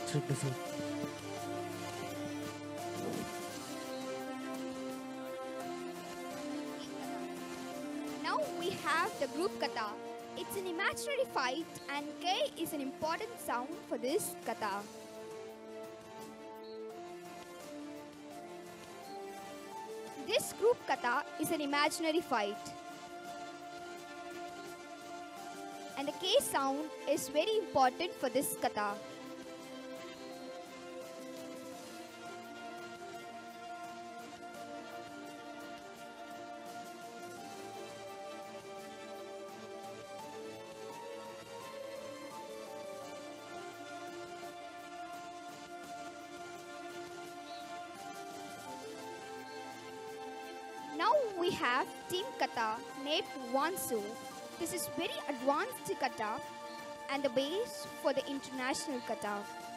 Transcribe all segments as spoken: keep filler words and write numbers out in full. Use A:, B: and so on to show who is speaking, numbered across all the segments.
A: Extremely fun.
B: Now we have the group kata. It's an imaginary fight and K is an important sound for this kata. This group kata is an imaginary fight. And the K sound is very important for this kata. Now we have Team Kata named Wansu. This is very advanced kata and the base for the international kata.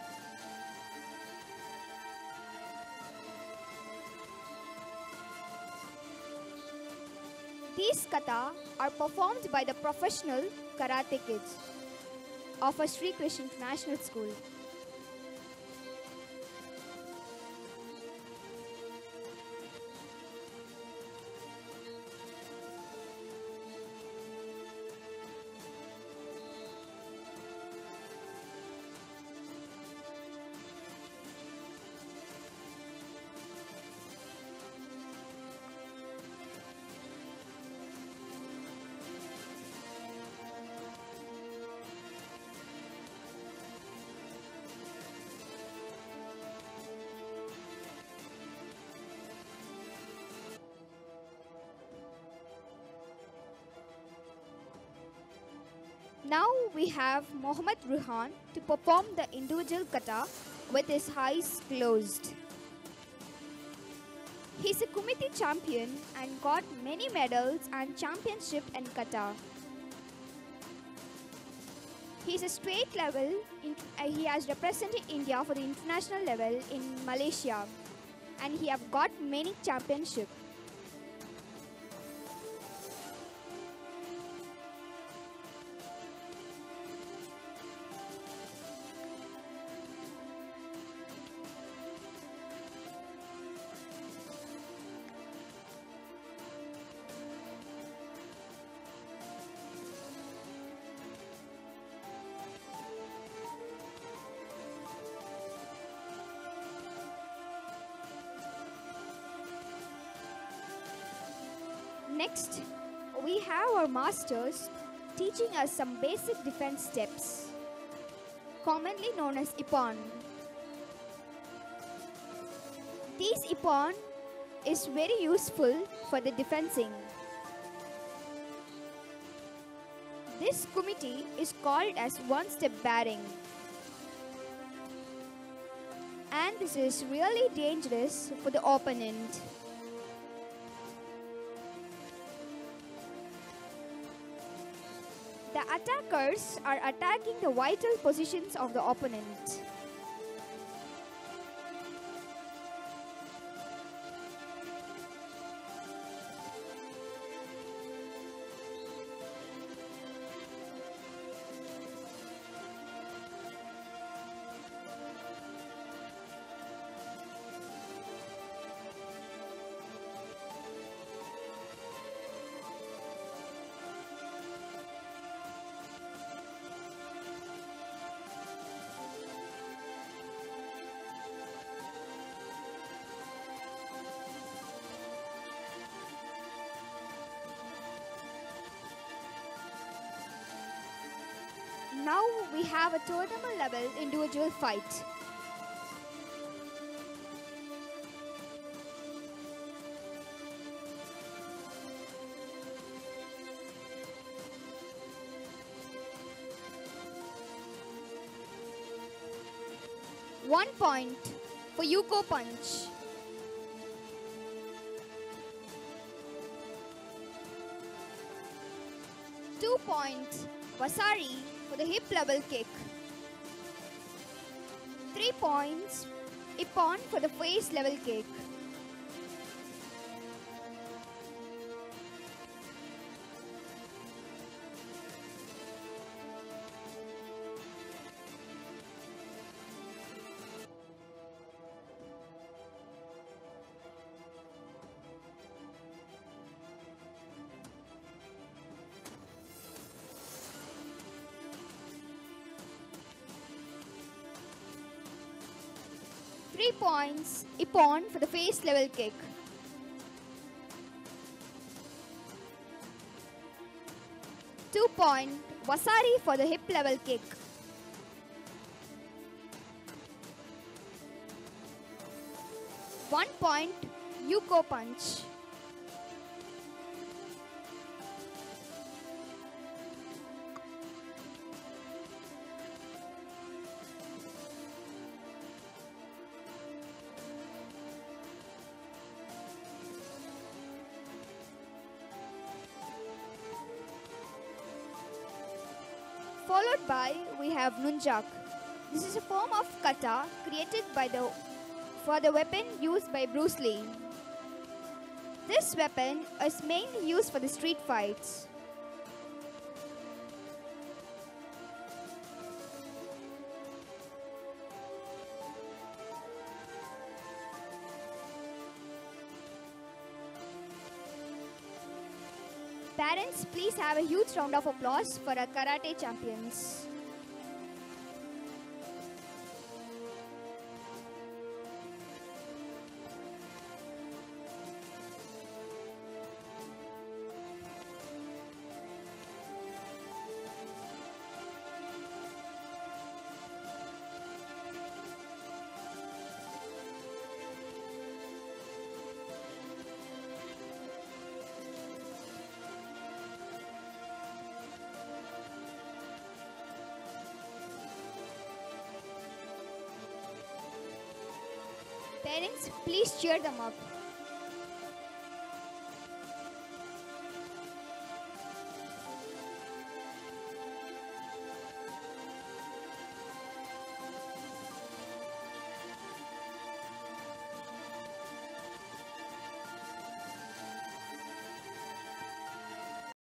B: These kata are performed by the professional karate kids of a Sri Krishna International School. Now we have Mohammad Ruhan to perform the individual kata with his eyes closed. He's a Kumite champion and got many medals and championship in kata. He's a state level, uh, he has represented India for the international level in Malaysia and he have got many championships. Next, we have our masters teaching us some basic defense steps, commonly known as Ippon. This Ippon is very useful for the defensing. This kumite is called as one-step bearing. And this is really dangerous for the opponent. The attackers are attacking the vital positions of the opponent. Now we have a tournament level individual fight. One point for Yuko Punch. Two points Vasari for the hip level kick. Three points Ippon for the face level kick. three points, Ippon for the face level kick. two point, Vasari for the hip level kick. one point, Yuko punch. Followed by, we have Nunchak. This is a form of kata created by the for the weapon used by Bruce Lee. This weapon is mainly used for the street fights. Parents, please have a huge round of applause for our karate champions. Parents, please cheer them up.